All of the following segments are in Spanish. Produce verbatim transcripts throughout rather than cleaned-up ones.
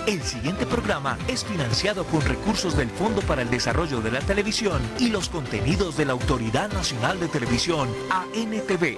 El siguiente programa es financiado con recursos del Fondo para el Desarrollo de la Televisión y los contenidos de la Autoridad Nacional de Televisión, A N T V.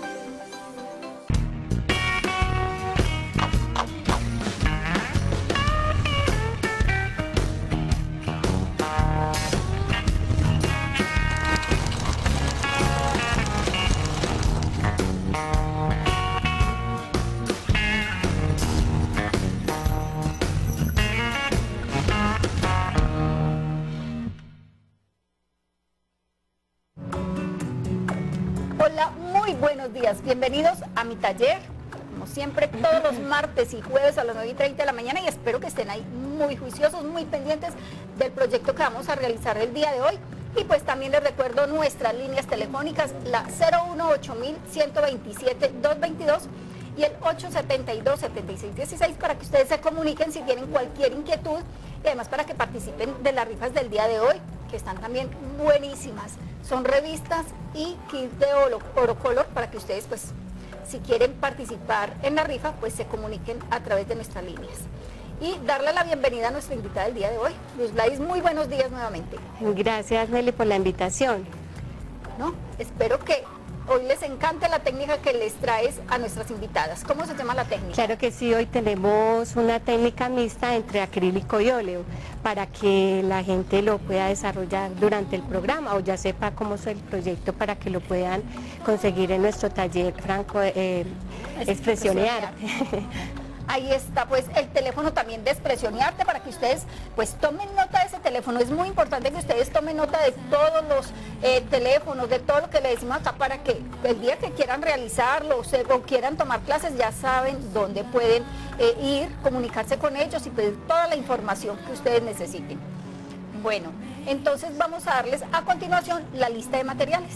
Bienvenidos a mi taller, como siempre, todos los martes y jueves a las nueve y treinta de la mañana, y espero que estén ahí muy juiciosos, muy pendientes del proyecto que vamos a realizar el día de hoy. Y pues también les recuerdo nuestras líneas telefónicas, la cero uno ocho mil ciento veintisiete dos veintidós y el ocho setenta y dos setenta y seis dieciséis, para que ustedes se comuniquen si tienen cualquier inquietud, y además para que participen de las rifas del día de hoy, que están también buenísimas. Son revistas y kits de oro, oro color, para que ustedes, pues, si quieren participar en la rifa, pues se comuniquen a través de nuestras líneas. Y darle la bienvenida a nuestra invitada del día de hoy, Luz Gladys. Muy buenos días nuevamente. Gracias, Nelly, por la invitación. ¿No? Espero que hoy les encante la técnica que les traes a nuestras invitadas. ¿Cómo se llama la técnica? Claro que sí, hoy tenemos una técnica mixta entre acrílico y óleo, para que la gente lo pueda desarrollar durante el programa, o ya sepa cómo es el proyecto, para que lo puedan conseguir en nuestro taller Franco eh, Expresión y Arte. Ahí está pues el teléfono también de Expresión y Arte, para que ustedes pues tomen nota de ese teléfono. Es muy importante que ustedes tomen nota de todos los eh, teléfonos, de todo lo que le decimos acá, para que el día que quieran realizarlo o, se, o quieran tomar clases, ya saben dónde pueden eh, ir, comunicarse con ellos y pedir toda la información que ustedes necesiten. Bueno, entonces vamos a darles a continuación la lista de materiales.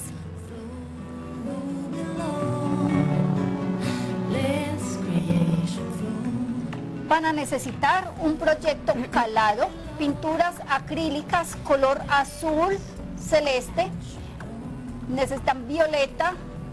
Van a necesitar un proyecto calado, pinturas acrílicas color azul celeste, necesitan violeta,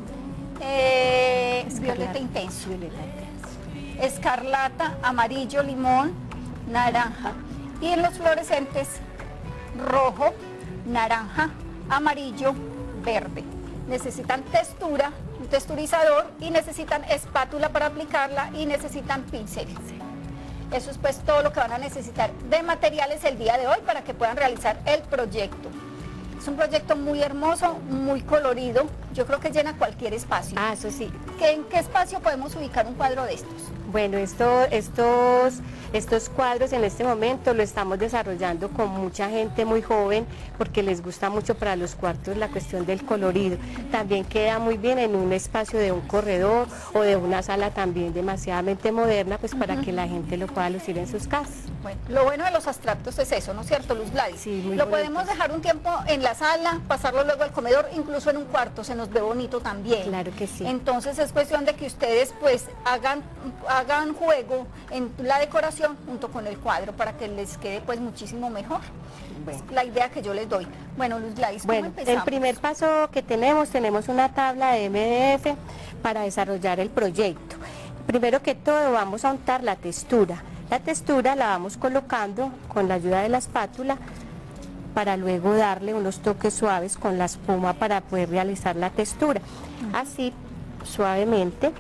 eh, violeta intenso, escarlata, amarillo, limón, naranja, y en los fluorescentes rojo, naranja, amarillo, verde. Necesitan textura, un texturizador, y necesitan espátula para aplicarla, y necesitan pinceles. Eso es pues todo lo que van a necesitar de materiales el día de hoy para que puedan realizar el proyecto. Es un proyecto muy hermoso, muy colorido. Yo creo que llena cualquier espacio. Ah, eso sí. ¿Qué, ¿En qué espacio podemos ubicar un cuadro de estos? Bueno, esto, estos, estos cuadros en este momento lo estamos desarrollando con mucha gente muy joven, porque les gusta mucho para los cuartos la cuestión del colorido. También queda muy bien en un espacio de un corredor o de una sala también demasiadamente moderna, pues para uh-huh. que la gente lo pueda lucir en sus casas. Bueno, lo bueno de los abstractos es eso, ¿no es cierto, Luz Gladys? Sí, muy Lo bonito. Podemos dejar un tiempo en la sala, pasarlo luego al comedor, incluso en un cuarto, se nos ve bonito también. Claro que sí. Entonces es cuestión de que ustedes pues hagan, hagan juego en la decoración junto con el cuadro, para que les quede pues muchísimo mejor. Bueno. Es la idea que yo les doy. Bueno, Luz Gladys, ¿cómo bueno, empezamos? El primer paso que tenemos, tenemos una tabla de M D F para desarrollar el proyecto. Primero que todo vamos a untar la textura. La textura la vamos colocando con la ayuda de la espátula, para luego darle unos toques suaves con la espuma para poder realizar la textura. Así, suavemente,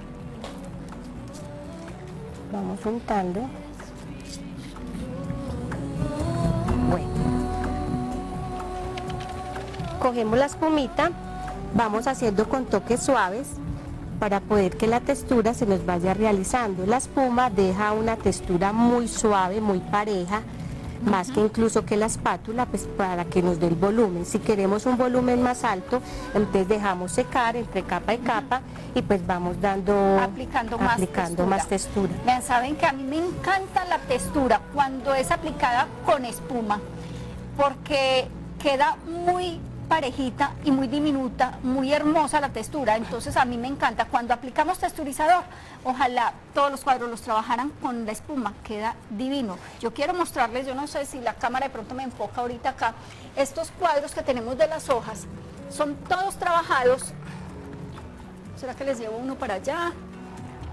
vamos untando. Bueno, cogemos la espumita, vamos haciendo con toques suaves, para poder que la textura se nos vaya realizando. La espuma deja una textura muy suave, muy pareja, uh-huh. más que incluso que la espátula, pues para que nos dé el volumen. Si queremos un volumen más alto, entonces dejamos secar entre capa y capa, y pues vamos dando, aplicando, más, aplicando textura. más textura. Vean, saben que a mí me encanta la textura cuando es aplicada con espuma, porque queda muy parejita y muy diminuta, muy hermosa la textura. Entonces a mí me encanta cuando aplicamos texturizador. Ojalá todos los cuadros los trabajaran con la espuma, queda divino. Yo quiero mostrarles, yo no sé si la cámara de pronto me enfoca ahorita acá, estos cuadros que tenemos de las hojas, son todos trabajados. ¿Será que les llevo uno para allá?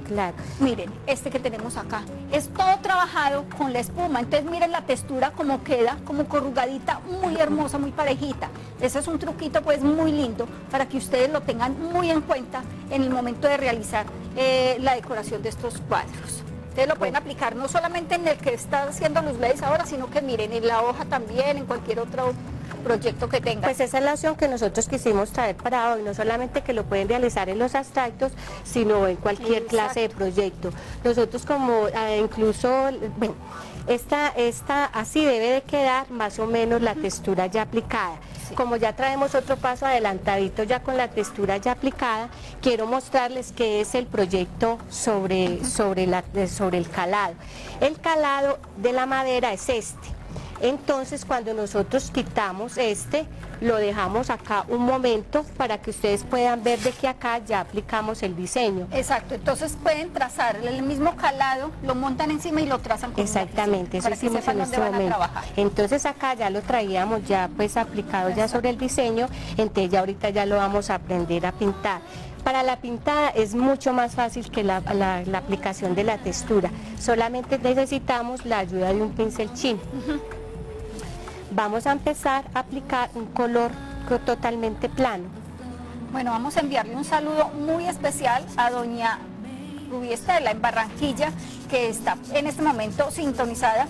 Claro. Miren, este que tenemos acá, es todo trabajado con la espuma, entonces miren la textura como queda, como corrugadita, muy hermosa, muy parejita. Ese es un truquito pues muy lindo para que ustedes lo tengan muy en cuenta en el momento de realizar eh, la decoración de estos cuadros. Ustedes lo pueden aplicar no solamente en el que está haciendo los Gladys ahora, sino que miren en la hoja también, en cualquier otro proyecto que tengan. Pues esa es la opción que nosotros quisimos traer para hoy, no solamente que lo pueden realizar en los abstractos, sino en cualquier Exacto. clase de proyecto. Nosotros como eh, incluso, bueno, esta, esta así debe de quedar más o menos la textura ya aplicada. Sí. Como ya traemos otro paso adelantadito ya con la textura ya aplicada, quiero mostrarles qué es el proyecto sobre, uh-huh. sobre, la, sobre el calado. El calado de la madera es este. Entonces cuando nosotros quitamos este, lo dejamos acá un momento para que ustedes puedan ver de que acá ya aplicamos el diseño. Exacto, entonces pueden trazar el mismo calado, lo montan encima y lo trazan con exactamente, eso hicimos en este momento. Entonces acá ya lo traíamos ya pues aplicado Exacto. ya sobre el diseño, entonces ya ahorita ya lo vamos a aprender a pintar. Para la pintada es mucho más fácil que la, la, la aplicación de la textura, solamente necesitamos la ayuda de un pincel chino. Uh-huh. Vamos a empezar a aplicar un color totalmente plano. Bueno, vamos a enviarle un saludo muy especial a doña Rubí Estela en Barranquilla, que está en este momento sintonizada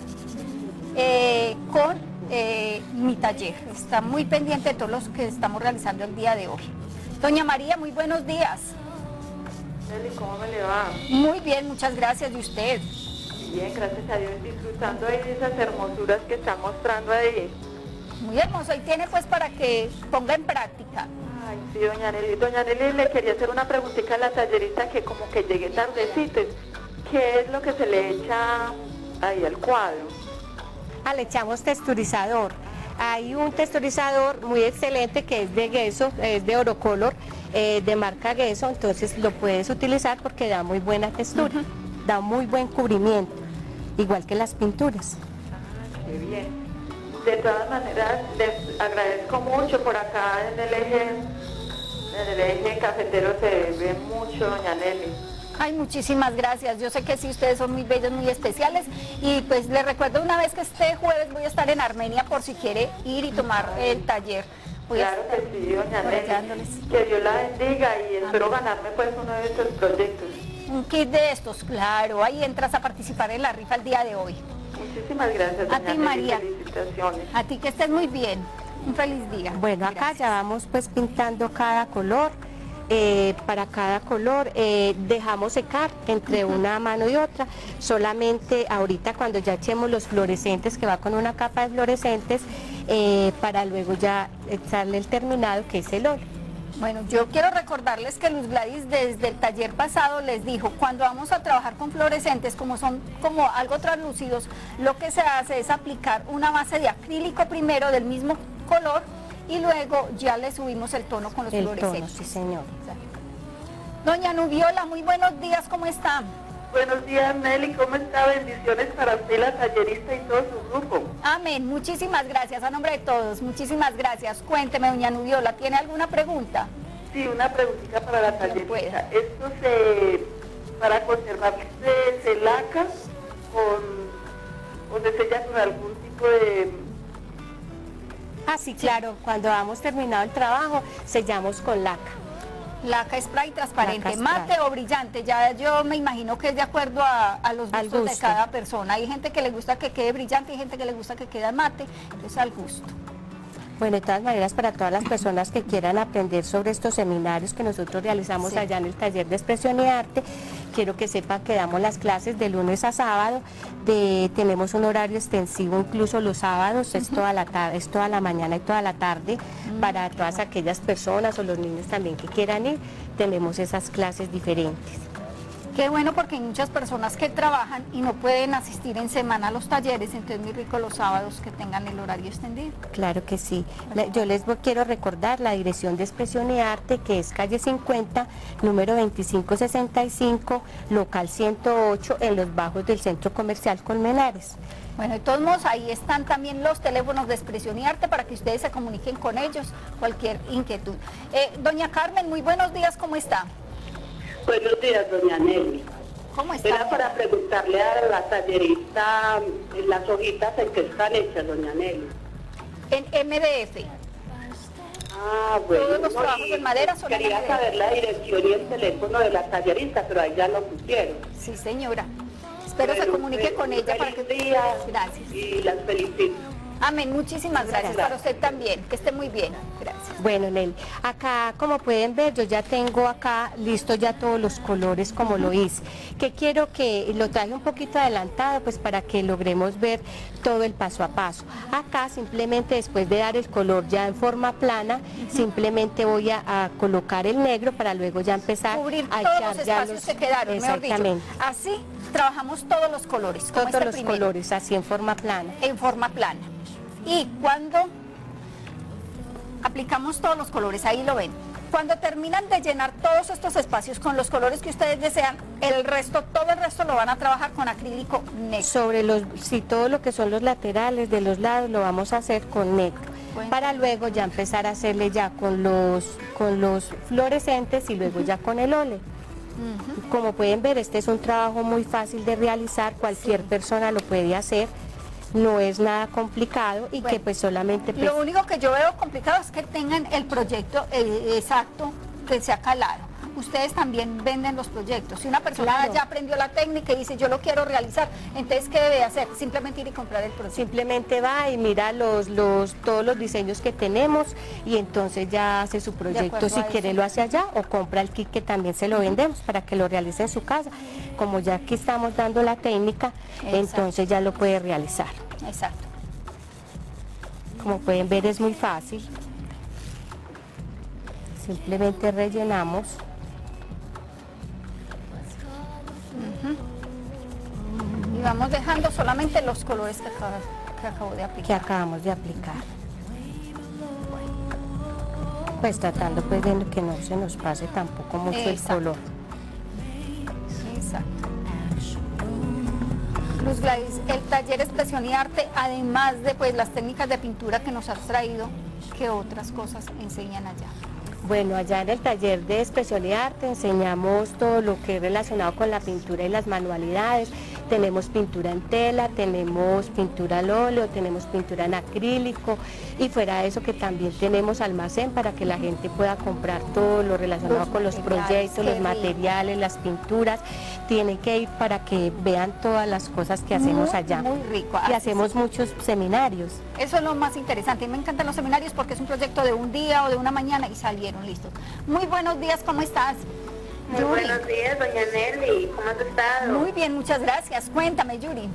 eh, con eh, mi taller. Está muy pendiente de todos los que estamos realizando el día de hoy. Doña María, muy buenos días. Nelly, ¿cómo me le va? Muy bien, muchas gracias. ¿Y usted? Bien, gracias a Dios, disfrutando ahí de esas hermosuras que está mostrando ahí. Muy hermoso, y tiene pues para que ponga en práctica. Ay, sí, doña Nelly. Doña Nelly, le quería hacer una preguntita a la tallerista que como que llegue tardecito. ¿Qué es lo que se le echa ahí al cuadro? Ah, le echamos texturizador. Hay un texturizador muy excelente que es de Gesso, es de Orocolor, eh, de marca Gesso, entonces lo puedes utilizar porque da muy buena textura, uh-huh. da muy buen cubrimiento. Igual que las pinturas. Ah, qué bien. De todas maneras, les agradezco mucho por acá en el eje, en el eje cafetero se ve mucho, doña Nelly. Ay, muchísimas gracias. Yo sé que sí, ustedes son muy bellos, muy especiales. Y pues les recuerdo una vez que este jueves voy a estar en Armenia por si quiere ir y tomar el taller. Voy claro que sí, doña Nelly. Que Dios la bendiga y espero Amén. ganarme pues uno de estos proyectos. Un kit de estos, claro, ahí entras a participar en la rifa el día de hoy. Muchísimas gracias, doña A ti, María. Felicitaciones. A ti que estés muy bien. Un feliz día. Bueno, acá gracias. Ya vamos pues pintando cada color. Eh, para cada color eh, dejamos secar entre uh-huh. una mano y otra. Solamente ahorita cuando ya echemos los fluorescentes, que va con una capa de fluorescentes, eh, para luego ya echarle el terminado, que es el óleo. Bueno, yo quiero recordarles que Luz Gladys desde el taller pasado les dijo, cuando vamos a trabajar con fluorescentes, como son como algo translúcidos, lo que se hace es aplicar una base de acrílico primero del mismo color y luego ya le subimos el tono con los el fluorescentes. Tono, sí, señor. Doña Nubiola, muy buenos días, ¿cómo está? Buenos días, Nelly, ¿cómo está? Bendiciones para usted, la tallerista y todo su grupo. Amén, muchísimas gracias, a nombre de todos, muchísimas gracias. Cuénteme, doña Nubiola, ¿tiene alguna pregunta? Sí, una preguntita para la tallerista. Esto se, para conservar, se, se laca con, o se sella con algún tipo de... Ah, sí, claro, cuando hemos terminado el trabajo, sellamos con laca. Laca spray transparente, Laca mate spray. o brillante, ya yo me imagino que es de acuerdo a, a los gustos gusto. de cada persona. Hay gente que le gusta que quede brillante, hay gente que le gusta que quede mate, entonces al gusto. Bueno, de todas maneras, para todas las personas que quieran aprender sobre estos seminarios que nosotros realizamos sí. allá en el taller de expresión y arte, quiero que sepan que damos las clases de lunes a sábado, de, tenemos un horario extensivo incluso los sábados, uh-huh. es, toda la tarde, es toda la mañana y toda la tarde, uh-huh. para todas aquellas personas o los niños también que quieran ir, tenemos esas clases diferentes. Qué bueno, porque hay muchas personas que trabajan y no pueden asistir en semana a los talleres, entonces muy rico los sábados que tengan el horario extendido. Claro que sí. La, yo les quiero recordar la dirección de expresión y arte, que es calle cincuenta, número veinticinco sesenta y cinco, local ciento ocho, en los bajos del Centro Comercial Colmenares. Bueno, de todos modos, ahí están también los teléfonos de expresión y arte para que ustedes se comuniquen con ellos, cualquier inquietud. Eh, doña Carmen, muy buenos días, ¿cómo está? Buenos días, doña Nelly. ¿Cómo está? Era para preguntarle a la tallerista las hojitas en que están hechas, doña Nelly. En M D F. Ah, bueno. Todos los no, trabajos en madera son en quería M D F. saber la dirección y el teléfono de la tallerista, pero ahí ya lo pusieron. Sí, señora. Espero Bueno, se comunique pues, con ella para que... feliz día. Gracias. Y las felicito. Amén, muchísimas gracias. Para usted también, que esté muy bien. Gracias. Bueno, Nelly, acá como pueden ver yo ya tengo acá listo ya todos los colores como lo hice, que quiero que lo traje un poquito adelantado pues para que logremos ver todo el paso a paso. Acá simplemente después de dar el color ya en forma plana, simplemente voy a, a colocar el negro para luego ya empezar Cubrir a todos echar los ya espacios los... que quedaron, mejor dicho. Exactamente. Así trabajamos todos los colores, como Todos este los primero, colores así en forma plana. en forma plana. Y cuando aplicamos todos los colores, ahí lo ven. Cuando terminan de llenar todos estos espacios con los colores que ustedes desean, el resto, todo el resto lo van a trabajar con acrílico negro. Sobre los, sí, todo lo que son los laterales de los lados lo vamos a hacer con negro. Bueno. Para luego ya empezar a hacerle ya con los, con los fluorescentes y luego ya con el óleo. Ujú. Como pueden ver, este es un trabajo muy fácil de realizar, cualquier Sí. persona lo puede hacer, no es nada complicado y Bueno, que pues solamente... pues, Lo único que yo veo complicado es que tengan el proyecto eh, exacto que sea claro. Ustedes también venden los proyectos. Si una persona Claro. ya aprendió la técnica y dice yo lo quiero realizar, entonces ¿qué debe hacer? Simplemente ir y comprar el proyecto. simplemente va y mira los, los, todos los diseños que tenemos y entonces ya hace su proyecto, acuerdo si a quiere eso. lo hace allá o compra el kit que también se lo vendemos para que lo realice en su casa. Como ya aquí estamos dando la técnica, Exacto. entonces ya lo puede realizar. Exacto. Como pueden ver es muy fácil. Simplemente rellenamos. Y vamos dejando solamente los colores que acabo, que acabo de Que aplicar. acabamos de aplicar. Pues tratando pues de que no se nos pase tampoco mucho el Exacto. color. Exacto. Luz Gladys, el taller Expresión y Arte, además de pues las técnicas de pintura que nos has traído, ¿qué otras cosas enseñan allá? Bueno, allá en el taller de expresión y arte enseñamos todo lo que es relacionado con la pintura y las manualidades. Tenemos pintura en tela, tenemos pintura al óleo, tenemos pintura en acrílico y fuera de eso que también tenemos almacén para que la gente pueda comprar todo lo relacionado Los con los materiales, proyectos, qué los rico. materiales, las pinturas. Tienen que ir para que vean todas las cosas que hacemos Muy, allá. muy rico, Y así hacemos sí. muchos seminarios. Eso es lo más interesante. Y me encantan los seminarios porque es un proyecto de un día o de una mañana y salieron listos. Muy buenos días, ¿cómo estás? Muy Yuri. buenos días, doña Nelly. ¿Cómo has estado? Muy bien, muchas gracias. Cuéntame, Yuri.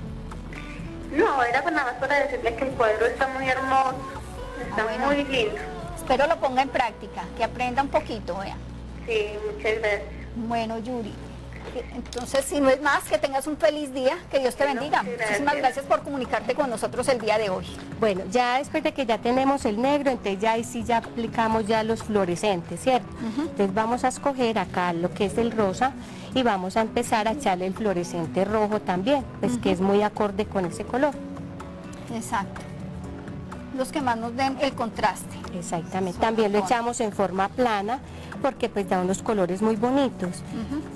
No, era nada más para decirle que el cuadro está muy hermoso. Está Ah, bueno. muy lindo. Espero lo ponga en práctica, que aprenda un poquito, vea. Sí, muchas gracias. Bueno, Yuri. Entonces, si no es más, que tengas un feliz día, que Dios te Bueno, bendiga. muchas Muchísimas gracias. gracias por comunicarte con nosotros el día de hoy. Bueno, ya después de que ya tenemos el negro, entonces ya ahí sí ya aplicamos ya los fluorescentes, ¿cierto? Entonces vamos a escoger acá lo que es el rosa y vamos a empezar a echarle el fluorescente rojo también, pues que es muy acorde con ese color. Exacto. Los que más nos den el contraste. Exactamente. Son También lo tonos. echamos en forma plana porque pues da unos colores muy bonitos.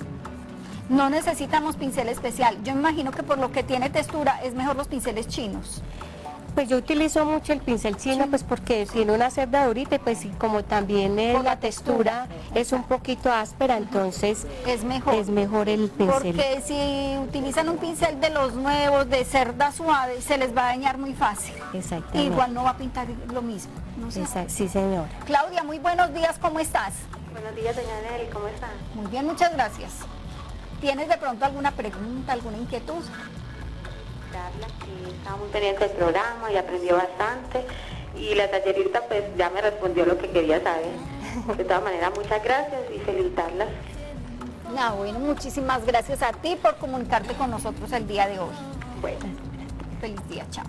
No necesitamos pincel especial. Yo imagino que por lo que tiene textura es mejor los pinceles chinos. Pues yo utilizo mucho el pincel chino pues porque tiene una cerradurita y pues y como también es Por la la textura textura. es un poquito áspera, entonces Es mejor. es mejor el pincel. Porque si utilizan un pincel de los nuevos, de cerda suave, se les va a dañar muy fácil. Exactamente. Igual no va a pintar lo mismo. No sé. Esa- sí, señora. Claudia, muy buenos días, ¿cómo estás? Buenos días, doña Nelly. ¿Cómo está? Muy bien, muchas gracias. ¿Tienes de pronto alguna pregunta, alguna inquietud? Carla, que estaba muy pendiente del programa y aprendió bastante. Y la tallerista pues ya me respondió lo que quería saber. De todas maneras, muchas gracias y felicitarlas. No, bueno, muchísimas gracias a ti por comunicarte con nosotros el día de hoy. Bueno. Feliz día, chao.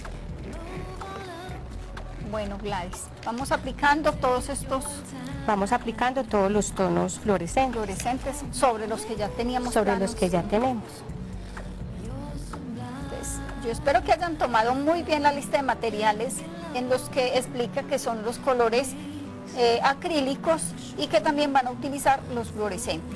Bueno, Gladys, vamos aplicando todos estos Vamos aplicando todos los tonos fluorescentes fluorescentes sobre los que ya teníamos sobre planos. los que ya tenemos. Pues, yo espero que hayan tomado muy bien la lista de materiales en los que explica que son los colores eh, acrílicos y que también van a utilizar los fluorescentes.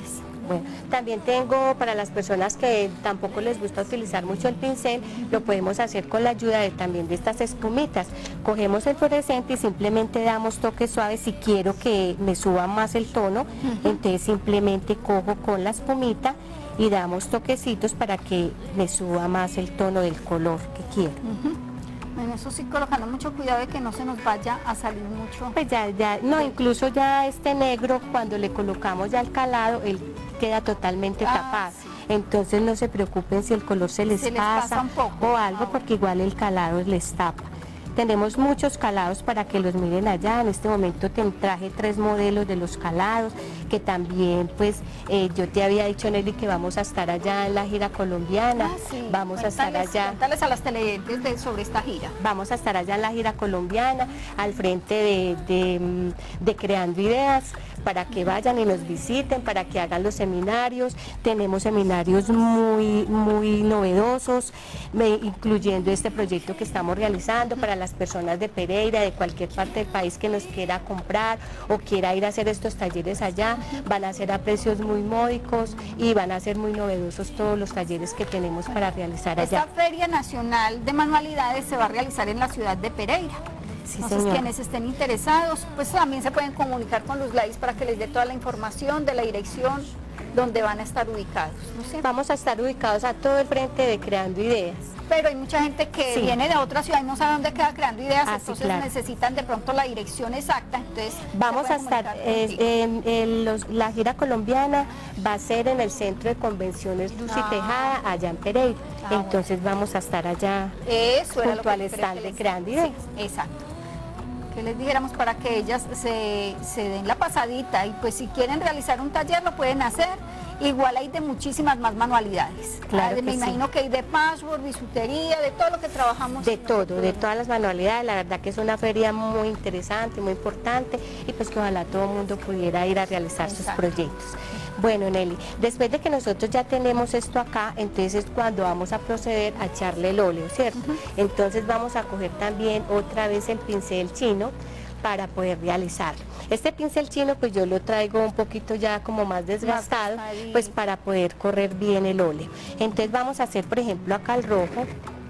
Bueno, también tengo para las personas que tampoco les gusta utilizar mucho el pincel, lo podemos hacer con la ayuda de también de estas espumitas. Cogemos el fluorescente y simplemente damos toques suaves. Si quiero que me suba más el tono, uh-huh. entonces simplemente cojo con la espumita y damos toquecitos para que me suba más el tono del color que quiero. Uh-huh. Bueno, eso sí, colocando mucho cuidado de que no se nos vaya a salir mucho. Pues ya, ya, no, incluso ya este negro, cuando le colocamos ya el calado, él queda totalmente ah, tapado. Sí. Entonces no se preocupen si el color se les, se les pasa, pasa un poco. o algo, ah, porque igual el calado les tapa. Tenemos muchos calados para que los miren allá. En este momento te traje tres modelos de los calados, que también pues eh, yo te había dicho, Nelly, que vamos a estar allá en la gira colombiana. Ah, sí. Vamos cuéntales, a estar allá. Cuéntales a las televidentes de, sobre esta gira. Vamos a estar allá en la gira colombiana, al frente de, de, de Creando Ideas, para que vayan y nos visiten, para que hagan los seminarios. Tenemos seminarios muy, muy novedosos, me, incluyendo este proyecto que estamos realizando para las personas de Pereira, de cualquier parte del país que nos quiera comprar o quiera ir a hacer estos talleres allá. Van a ser a precios muy módicos y van a ser muy novedosos todos los talleres que tenemos para realizar allá. Esta Feria Nacional de Manualidades se va a realizar en la ciudad de Pereira. Sí, Entonces, señor. Quienes estén interesados, pues también se pueden comunicar con Luz Gladys para que les dé toda la información de la dirección donde van a estar ubicados, ¿no sé? Vamos a estar ubicados a todo el frente de Creando Ideas. Pero hay mucha gente que sí. viene de otra ciudad y no sabe dónde queda Creando Ideas, ah, entonces sí, claro. necesitan de pronto la dirección exacta. Entonces vamos a estar, eh, en, en los, la gira colombiana va a ser en el Centro de Convenciones Luz ah. y Tejada, allá en Pereira. Ah, entonces bueno. vamos a estar allá Eso junto era al stand de Creando Ideas. Sí, exacto. Que les dijéramos para que ellas se, se den la pasadita y pues si quieren realizar un taller lo pueden hacer. Igual hay de muchísimas más manualidades. Claro, me imagino sí. que hay de patchwork, bisutería, de todo lo que trabajamos. De todo, de todas las manualidades. La verdad que es una feria muy interesante, muy importante y pues que ojalá todo el mundo pudiera ir a realizar Exacto. sus proyectos. Bueno, Nelly, después de que nosotros ya tenemos esto acá, entonces es cuando vamos a proceder a echarle el óleo, ¿cierto? Uh-huh. Entonces vamos a coger también otra vez el pincel chino para poder realizar. Este pincel chino pues yo lo traigo un poquito ya como más desgastado, pues para poder correr bien el óleo. Entonces vamos a hacer por ejemplo acá el rojo.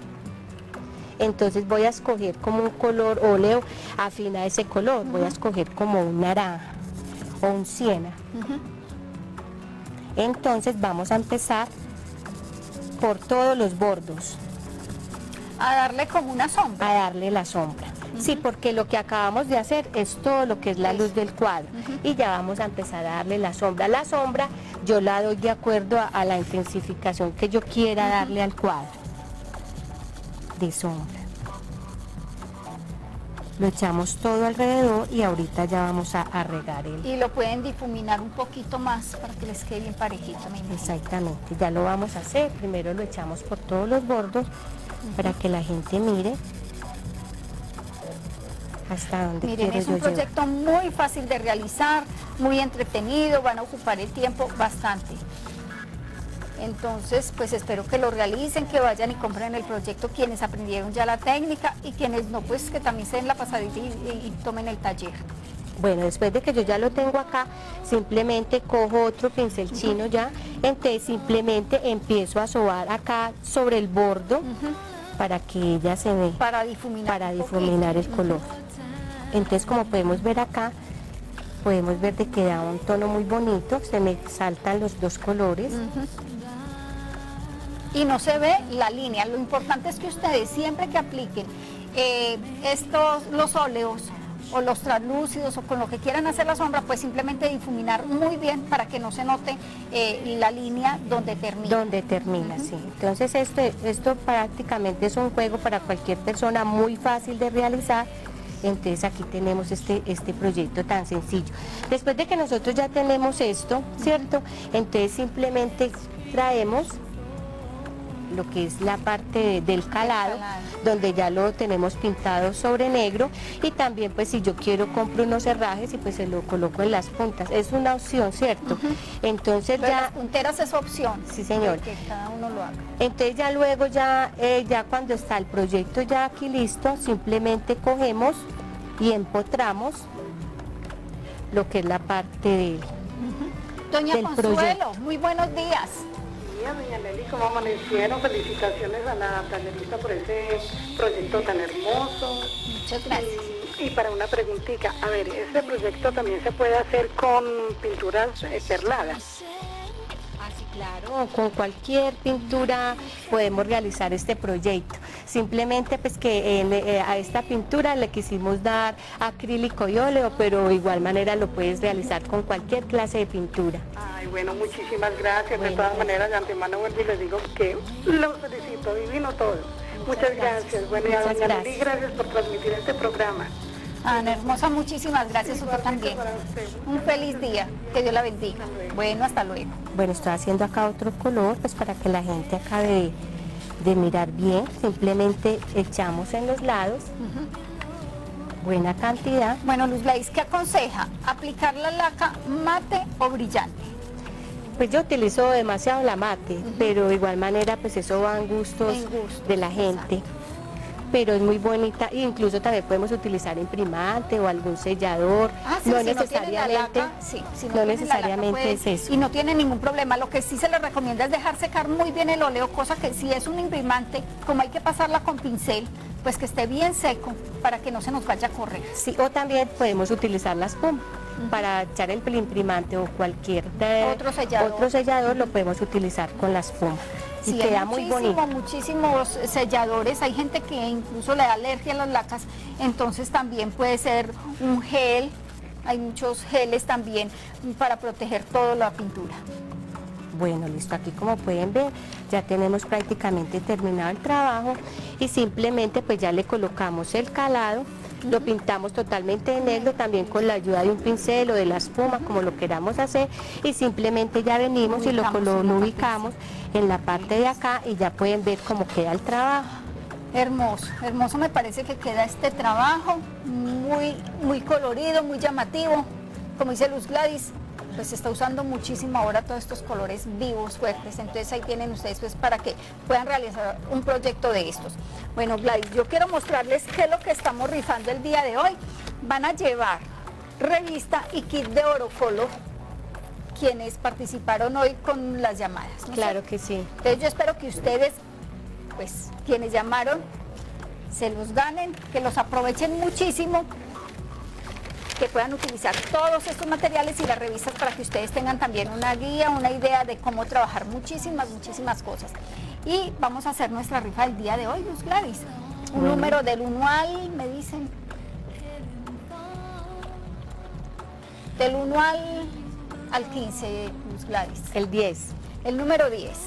Entonces voy a escoger como un color óleo afín a ese color, uh-huh. voy a escoger como un naranja o un siena. Uh-huh. Entonces vamos a empezar por todos los bordos. A darle como una sombra. A darle la sombra. Uh-huh. Sí, porque lo que acabamos de hacer es todo lo que es la luz del cuadro. Uh-huh. Y ya vamos a empezar a darle la sombra. La sombra yo la doy de acuerdo a, a la intensificación que yo quiera uh-huh. darle al cuadro de sombra. Lo echamos todo alrededor y ahorita ya vamos a, a regar el... Y lo pueden difuminar un poquito más para que les quede bien parejito. Exactamente, ya lo vamos a hacer. Primero lo echamos por todos los bordos uh-huh. para que la gente mire hasta donde Miren, quiero es un yo proyecto llevar. muy fácil de realizar, muy entretenido, van a ocupar el tiempo bastante. Entonces, pues espero que lo realicen, que vayan y compren el proyecto quienes aprendieron ya la técnica y quienes no, pues que también se den la pasadita y, y, y tomen el taller. Bueno, después de que yo ya lo tengo acá, simplemente cojo otro pincel chino ya, entonces simplemente empiezo a sobar acá sobre el bordo uh-huh. para que ella se ve, para difuminar, para difuminar el color. Uh-huh. Entonces, como podemos ver acá, podemos ver de que da un tono muy bonito, se me saltan los dos colores. Uh-huh. Y no se ve la línea. Lo importante es que ustedes siempre que apliquen eh, estos, los óleos o los translúcidos o con lo que quieran hacer la sombra, pues simplemente difuminar muy bien para que no se note eh, la línea donde termina. Donde termina, uh-huh. sí. Entonces esto, esto prácticamente es un juego para cualquier persona, muy fácil de realizar. Entonces aquí tenemos este, este proyecto tan sencillo. Después de que nosotros ya tenemos esto, ¿cierto? Entonces simplemente traemos lo que es la parte de, del calado, calado, donde ya lo tenemos pintado sobre negro y también pues si yo quiero compro unos herrajes y pues se lo coloco en las puntas, es una opción, ¿cierto? Uh-huh. Entonces Pero ya... las punteras es opción. Sí, señor. Que cada uno lo haga. Entonces ya luego ya, eh, ya cuando está el proyecto ya aquí listo, simplemente cogemos y empotramos lo que es la parte de él. Uh-huh. Doña del Consuelo, proyecto. muy buenos días. Día, doña Nelly, ¿cómo amanecieron? Felicitaciones a la tallerista por ese proyecto tan hermoso. Muchas gracias. Y, y para una preguntita, a ver, ¿este proyecto también se puede hacer con pinturas eh, perladas? Así, claro, con cualquier pintura podemos realizar este proyecto. Simplemente pues que en, eh, a esta pintura le quisimos dar acrílico y óleo, pero de igual manera lo puedes realizar con cualquier clase de pintura. Ay, bueno, muchísimas gracias. Bueno, de todas gracias. maneras, de antemano vuelvo y les digo que los felicito, divino todo. Muchas gracias. Bueno, y a Muchas doña Nelly, gracias. gracias por transmitir este programa. Ana Hermosa, muchísimas gracias, usted también. Para usted. Un feliz día, que Dios la bendiga. Bueno, hasta luego. Bueno, estoy haciendo acá otro color, pues para que la gente acabe de, de mirar bien. Simplemente echamos en los lados, buena cantidad. Bueno, Luz Gladys, ¿qué aconseja? ¿Aplicar la laca mate o brillante? Pues yo utilizo demasiado la mate, pero de igual manera pues eso va en gustos, En gustos, de la gente. Pero es muy bonita, e incluso también podemos utilizar imprimante o algún sellador. Ah, sí, no si necesariamente, no tienen la laca, sí, si no tienen la necesariamente laca, es puede- eso. Y no tiene ningún problema. Lo que sí se les recomienda es dejar secar muy bien el óleo, cosa que si es un imprimante, como hay que pasarla con pincel, pues que esté bien seco para que no se nos vaya a correr. Sí, o también podemos utilizar la espuma para echar el imprimante o cualquier de- Otro sellador. otro sellador lo podemos utilizar con la espuma y Sí, queda hay muy muchísimo, bonito. muchísimos selladores. Hay gente que incluso le da alergia a las lacas, entonces también puede ser un gel. Hay muchos geles también para proteger toda la pintura. Bueno, listo, aquí como pueden ver ya tenemos prácticamente terminado el trabajo y simplemente pues ya le colocamos el calado, lo pintamos totalmente de negro también con la ayuda de un pincel o de la espuma como lo queramos hacer y simplemente ya venimos y lo, Ubicamos lo- en la lo parte ubicamos en la parte de acá y ya pueden ver cómo queda el trabajo. Hermoso, hermoso me parece que queda este trabajo, muy, muy colorido, muy llamativo. Como dice Luz Gladys, pues se está usando muchísimo ahora todos estos colores vivos, fuertes, entonces ahí tienen ustedes pues para que puedan realizar un proyecto de estos. Bueno, Gladys, yo quiero mostrarles qué es lo que estamos rifando el día de hoy. Van a llevar revista y kit de oro color, quienes participaron hoy con las llamadas, ¿no? Claro que sí. Entonces yo espero que ustedes, pues quienes llamaron, se los ganen, que los aprovechen muchísimo, que puedan utilizar todos estos materiales y las revistas para que ustedes tengan también una guía, una idea de cómo trabajar muchísimas, muchísimas cosas. Y vamos a hacer nuestra rifa del día de hoy, Luz Gladys. Un Bueno. número del uno al, me dicen, del uno al, al quince, Luz Gladys. El diez. El número diez.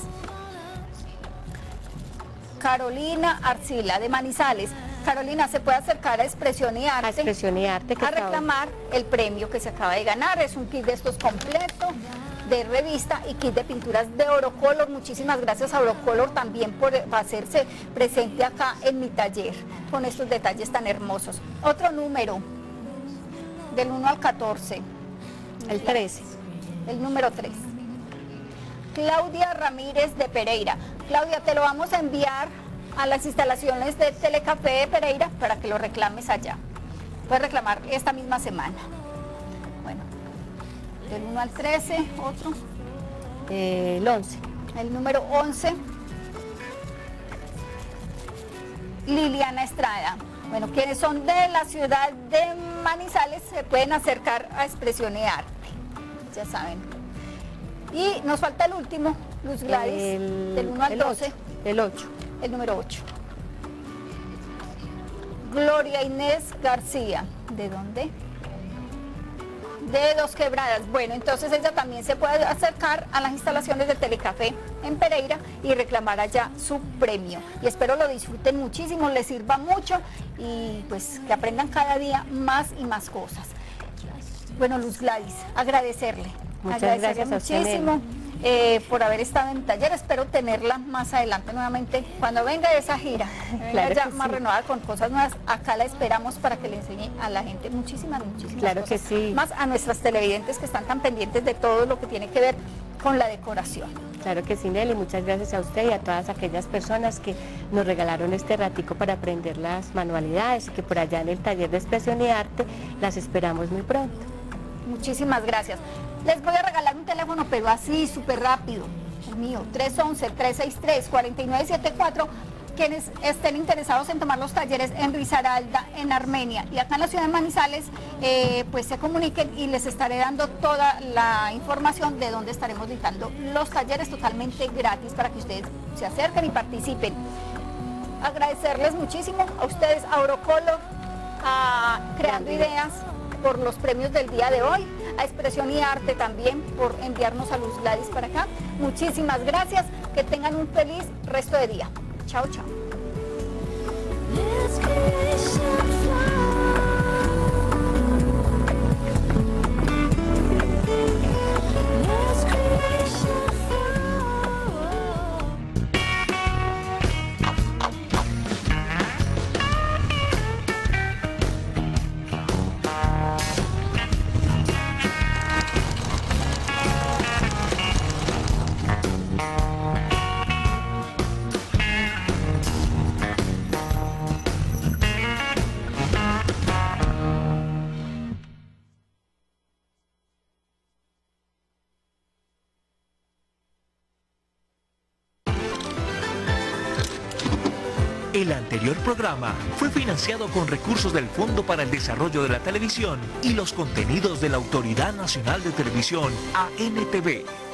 Carolina Arcila, de Manizales. Carolina, ¿se puede acercar a Expresión y Arte? A Expresión y Arte que a está- reclamar el premio que se acaba de ganar. Es un kit de estos completo, de revista y kit de pinturas de Orocolor. Muchísimas gracias a Orocolor también por hacerse presente acá en mi taller con estos detalles tan hermosos. Otro número, del uno al catorce. El trece. El número tres. Claudia Ramírez de Pereira. Claudia, te lo vamos a enviar a las instalaciones de Telecafé de Pereira para que lo reclames allá. Puedes reclamar esta misma semana. Bueno, del uno al trece, otro. Eh, el once. El número once. Liliana Estrada. Bueno, quienes son de la ciudad de Manizales se pueden acercar a Expresión y Arte. Ya saben. Y nos falta el último, Luz Gladys, El- del uno al el doce. ocho. El ocho. El número ocho. Gloria Inés García. ¿De dónde? De Dos Quebradas. Bueno, entonces ella también se puede acercar a las instalaciones de Telecafé en Pereira y reclamar allá su premio. Y espero lo disfruten muchísimo, les sirva mucho y pues que aprendan cada día más y más cosas. Bueno, Luz Gladys, agradecerle. Muchas agradecerle gracias a usted, muchísimo. Eh, por haber estado en el taller, espero tenerla más adelante nuevamente cuando venga de esa gira, venga Claro ya que más sí. renovada con cosas nuevas, acá la esperamos para que le enseñe a la gente muchísimas, muchísimas Claro cosas, que sí. más a nuestras televidentes que están tan pendientes de todo lo que tiene que ver con la decoración. Claro que sí, Nelly, muchas gracias a usted y a todas aquellas personas que nos regalaron este ratico para aprender las manualidades y que por allá en el taller de Expresión y Arte las esperamos muy pronto. Muchísimas gracias. Les voy a regalar un teléfono, pero así, súper rápido. El mío, tres once, tres seis tres, cuatro nueve siete cuatro. Quienes estén interesados en tomar los talleres en Risaralda, en Armenia y acá en la ciudad de Manizales, eh, pues se comuniquen y les estaré dando toda la información de dónde estaremos dictando los talleres totalmente gratis para que ustedes se acerquen y participen. Agradecerles muchísimo a ustedes, a Orocolor, a Creando Ideas por los premios del día de hoy, a Expresión y Arte también por enviarnos a Luz Gladys para acá. Muchísimas gracias, que tengan un feliz resto de día. Chao, chao. El anterior programa fue financiado con recursos del Fondo para el Desarrollo de la Televisión y los contenidos de la Autoridad Nacional de Televisión, A N T V.